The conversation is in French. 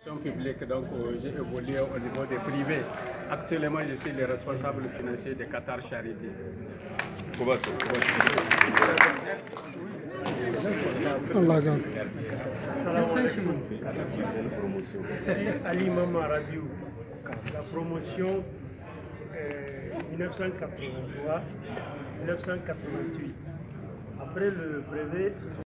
publique, donc j'ai évolué au niveau des privés. Actuellement, je suis le responsable financier de Qatar Charity. Ali Mama Rabiou, la promotion 1983-1988. Après le brevet,